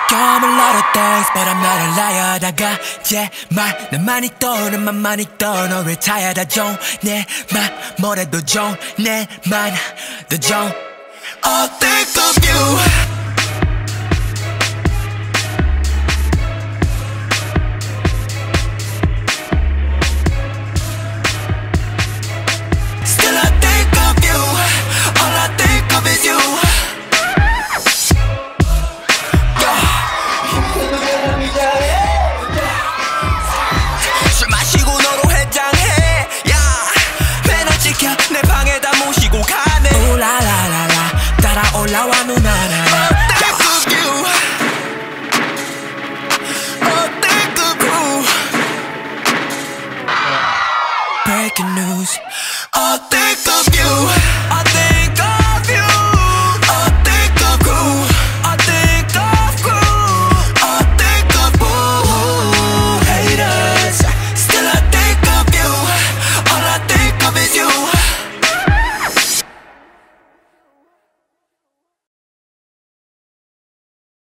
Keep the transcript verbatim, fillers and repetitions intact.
Come a lot of things but I'm not a liar. 다가 제말 나만이 또 내 맘만이 또 너를 타야다 좀 내 맘 뭐래도 좀 내만 더 좀 All think of you. Still I think of you. All I think of is you. 술 마시고 너로 해장해. 야, 매너 지켜 내 방에다 모시고 가네. 오라라라라 따라 올라와 누나나.